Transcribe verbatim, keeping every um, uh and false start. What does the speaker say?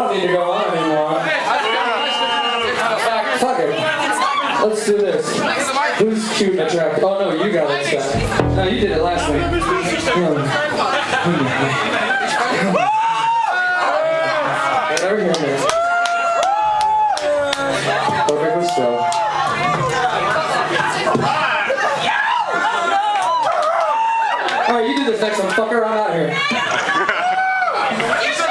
don't need to go on anymore. Fuck it. Let's do this. Who's cute and attractive? Oh no, you got it this time. No, you did it last week. Whatever here, man. Perfect was so. Alright, you do this next one, fucker. I'm out here.